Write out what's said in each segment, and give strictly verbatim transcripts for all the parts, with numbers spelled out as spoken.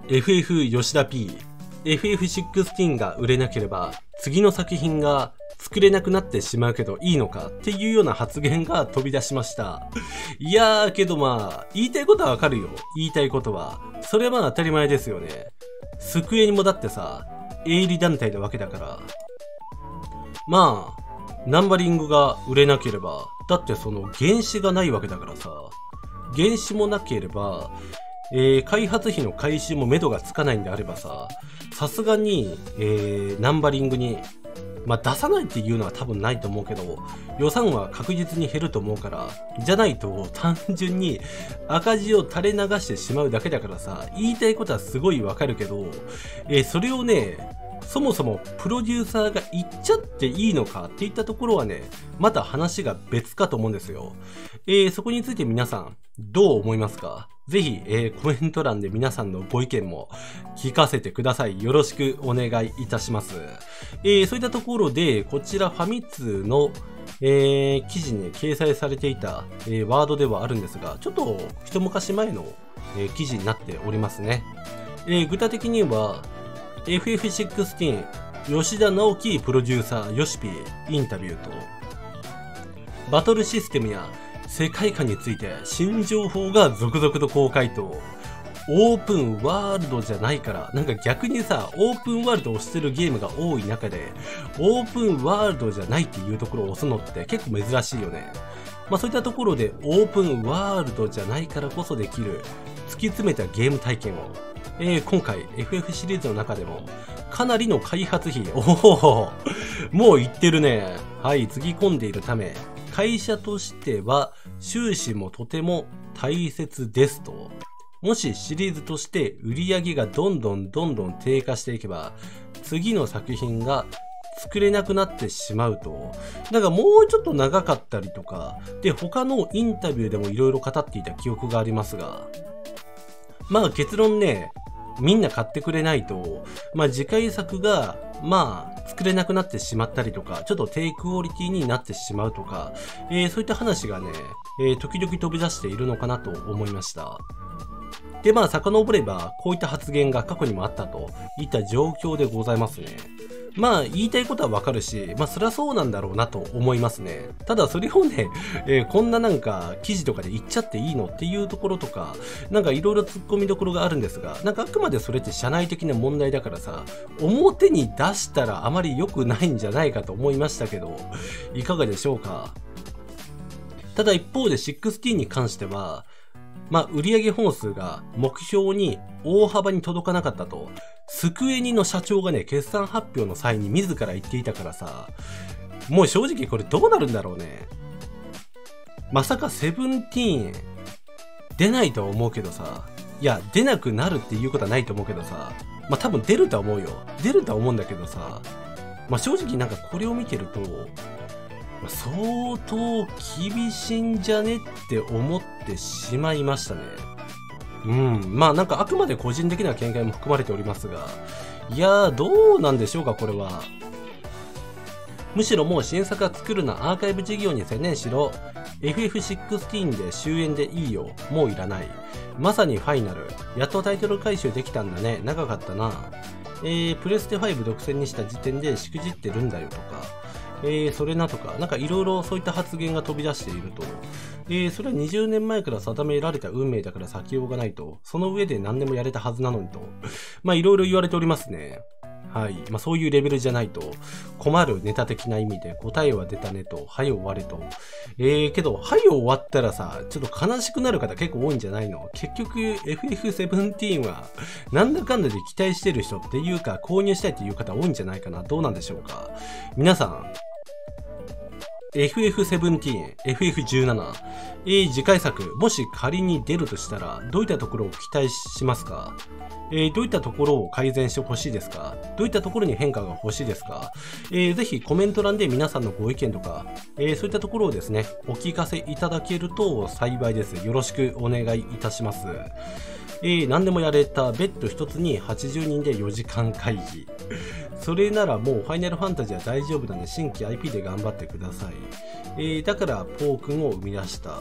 エフエフ 吉田 P、エフエフじゅうろく が売れなければ次の作品が作れなくなってしまうけどいいのかっていうような発言が飛び出しました。いやーけどまあ、言いたいことはわかるよ。言いたいことは。それは当たり前ですよね。スクエニもだってさ、営利団体なわけだから。まあ、ナンバリングが売れなければ、だってその原資がないわけだからさ。原資もなければ、えー、開発費の回収も目処がつかないんであればさ、さすがに、えー、ナンバリングに、まあ、出さないっていうのは多分ないと思うけど、予算は確実に減ると思うから、じゃないと単純に赤字を垂れ流してしまうだけだからさ、言いたいことはすごいわかるけど、えー、それをね、そもそもプロデューサーが言っちゃっていいのかっていったところはね、また話が別かと思うんですよ。えー、そこについて皆さん、どう思いますか？ぜひ、えー、コメント欄で皆さんのご意見も聞かせてください。よろしくお願いいたします。えー、そういったところで、こちらファミ通の、えー、記事に掲載されていた、えー、ワードではあるんですが、ちょっと一昔前の、えー、記事になっておりますね。えー、具体的には、エフエフじゅうろく 吉田直樹プロデューサーヨシピーインタビューと、バトルシステムや世界観について新情報が続々と公開と、オープンワールドじゃないから、なんか逆にさ、オープンワールドを押してるゲームが多い中で、オープンワールドじゃないっていうところを押すのって結構珍しいよね。まあそういったところでオープンワールドじゃないからこそできる突き詰めたゲーム体験を、えー、今回 エフエフ シリーズの中でもかなりの開発費、おお、もう言ってるね。はい、つぎ込んでいるため、会社としては収支もとても大切ですと。もしシリーズとして売り上げがどんどんどんどん低下していけば、次の作品が作れなくなってしまうと。だからもうちょっと長かったりとか、で、他のインタビューでもいろいろ語っていた記憶がありますが、まあ結論ね、みんな買ってくれないと、まあ次回作が、まあ作れなくなってしまったりとか、ちょっと低クオリティになってしまうとか、えー、そういった話がね、えー、時々飛び出しているのかなと思いました。で、まあ遡れば、こういった発言が過去にもあったといった状況でございますね。まあ言いたいことはわかるし、まあそりゃそうなんだろうなと思いますね。ただそれをね、えー、こんななんか記事とかで言っちゃっていいのっていうところとか、なんかいろいろ突っ込みどころがあるんですが、なんかあくまでそれって社内的な問題だからさ、表に出したらあまり良くないんじゃないかと思いましたけど、いかがでしょうか。ただ一方でじゅうろくに関しては、まあ売上本数が目標に大幅に届かなかったと、スクエニの社長がね、決算発表の際に自ら言っていたからさ、もう正直これどうなるんだろうね。まさかセブンティーン出ないとは思うけどさ、いや、出なくなるっていうことはないと思うけどさ、まあ多分出るとは思うよ。出るとは思うんだけどさ、まあ正直なんかこれを見てると、まあ、相当厳しいんじゃねって思ってしまいましたね。うん。まあなんかあくまで個人的な見解も含まれておりますが、いやーどうなんでしょうかこれは。むしろもう新作が作るな、アーカイブ事業に専念しろ。エフエフじゅうろく で終焉でいいよ。もういらない。まさにファイナル。やっとタイトル回収できたんだね。長かったな。えー、プレステファイブ独占にした時点でしくじってるんだよとか。えー、それなとか、なんかいろいろそういった発言が飛び出していると、えー、それはにじゅうねんまえから定められた運命だから先ようがないと、その上で何でもやれたはずなのにと、まあいろいろ言われておりますね。はい。まあそういうレベルじゃないと、困るネタ的な意味で答えは出たねと、はい終われと。えー、けど、はい終わったらさ、ちょっと悲しくなる方結構多いんじゃないの？結局 エフエフセブンティーン は、なんだかんだで期待してる人っていうか、購入したいっていう方多いんじゃないかな。どうなんでしょうか。皆さん、エフエフセブンティーン、エフエフじゅうなな、えー、次回作、もし仮に出るとしたら、どういったところを期待しますか？えー、どういったところを改善してほしいですか？どういったところに変化が欲しいですか？えー、ぜひコメント欄で皆さんのご意見とか、えー、そういったところをですね、お聞かせいただけると幸いです。よろしくお願いいたします。えー、何でもやれたベッド一つにはちじゅうにんでよじかん会議。それならもうファイナルファンタジーは大丈夫なんで新規 アイピー で頑張ってください。えー、だからポー君を生み出した。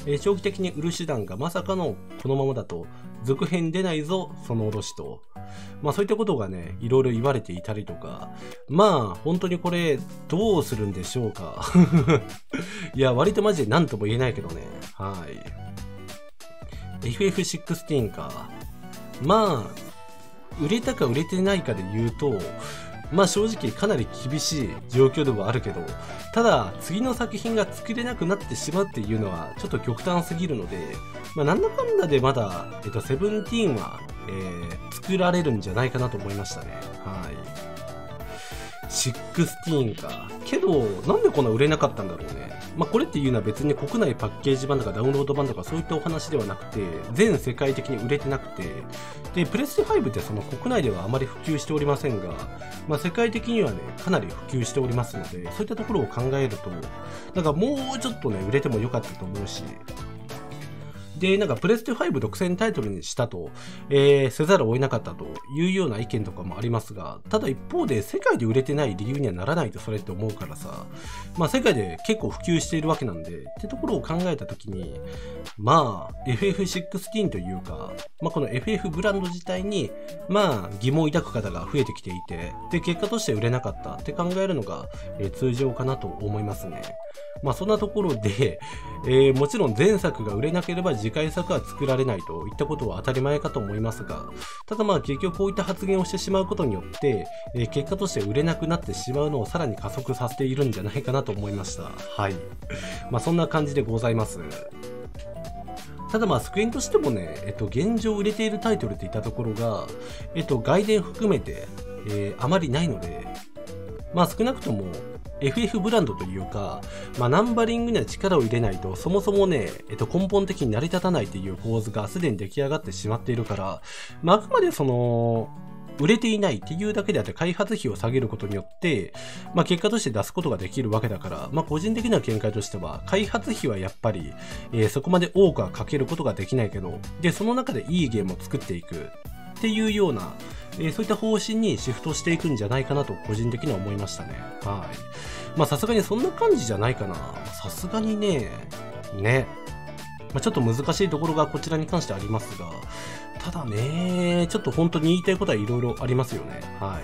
えー、長期的に売る手段がまさかのこのままだと続編出ないぞ、その脅しと。まあそういったことがね、いろいろ言われていたりとか、まあ本当にこれどうするんでしょうか。いや、割とマジで何とも言えないけどね。はい。エフエフじゅうろく か。まあ、売れたか売れてないかで言うと、まあ正直かなり厳しい状況ではあるけど、ただ次の作品が作れなくなってしまうっていうのはちょっと極端すぎるので、まあなんだかんだでまだ、えっと、セブンティーンは、えー、作られるんじゃないかなと思いましたね。はい。じゅうろくか。けど、なんでこんな売れなかったんだろうね。まあこれっていうのは別に国内パッケージ版とかダウンロード版とかそういったお話ではなくて、全世界的に売れてなくて、で、プレステファイブってその国内ではあまり普及しておりませんが、まあ世界的にはね、かなり普及しておりますので、そういったところを考えると、なんかもうちょっとね、売れてもよかったと思うし、で、なんかプレステファイブ独占タイトルにしたと、えー、せざるを得なかったというような意見とかもありますが、ただ一方で世界で売れてない理由にはならないとそれって思うからさ、まあ世界で結構普及しているわけなんで、ってところを考えたときに、まあ エフエフじゅうろく というか、まあこの エフエフ ブランド自体に、まあ疑問を抱く方が増えてきていて、で、結果として売れなかったって考えるのが、えー、通常かなと思いますね。まあそんなところで、えー、もちろん前作が売れなければ次回作は作られないといったことは当たり前かと思いますが、ただまあ結局こういった発言をしてしまうことによって、えー、結果として売れなくなってしまうのをさらに加速させているんじゃないかなと思いました。はい。まあそんな感じでございます。ただまあスクエニとしてもね、えっと現状売れているタイトルっていったところが、えっと外伝含めて、えー、あまりないので、まあ少なくともエフエフ ブランドというか、まあナンバリングには力を入れないとそもそもね、えっと根本的に成り立たないっていう構図がすでに出来上がってしまっているから、まああくまでその、売れていないっていうだけであって開発費を下げることによって、まあ結果として出すことができるわけだから、まあ個人的な見解としては、開発費はやっぱり、えー、そこまで多くはかけることができないけど、で、その中でいいゲームを作っていくっていうような、えー、そういった方針にシフトしていくんじゃないかなと個人的には思いましたね。はい。まあさすがにそんな感じじゃないかな。さすがにね、ね。まあ、ちょっと難しいところがこちらに関してありますが、ただね、ちょっと本当に言いたいことはいろいろありますよね。はい。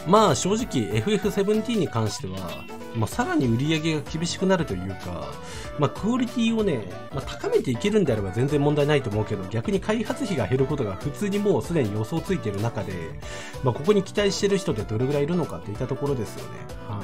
まあ正直 エフエフセブンティーン に関しては、まあ、さらに売り上げが厳しくなるというか、まあ、クオリティをね、まあ、高めていけるんであれば全然問題ないと思うけど、逆に開発費が減ることが普通にもうすでに予想ついている中で、まあ、ここに期待してる人ってどれぐらいいるのかっていったところですよね。はい。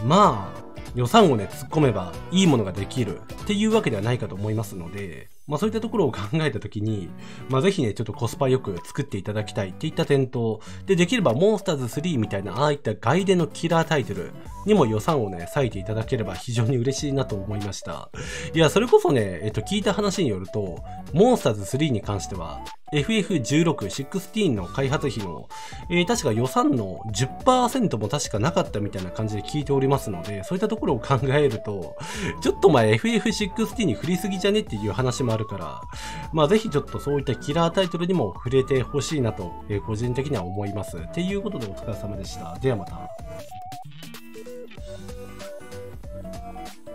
まあ、予算をね、突っ込めばいいものができるっていうわけではないかと思いますので、まあそういったところを考えたときに、まあぜひね、ちょっとコスパよく作っていただきたいっていった点と、で、できればモンスターズスリーみたいな、ああいった外伝のキラータイトルにも予算をね、割いていただければ非常に嬉しいなと思いました。いや、それこそね、えっと、聞いた話によると、モンスターズスリーに関しては、エフエフじゅうろく、じゅうろく の開発費の、えー、確か予算の じゅっパーセント も確かなかったみたいな感じで聞いておりますので、そういったところを考えると、ちょっとまあ エフエフじゅうろく に振りすぎじゃねっていう話もあるから、まあぜひちょっとそういったキラータイトルにも触れてほしいなと、えー、個人的には思います。っていうことでお疲れ様でした。ではまた。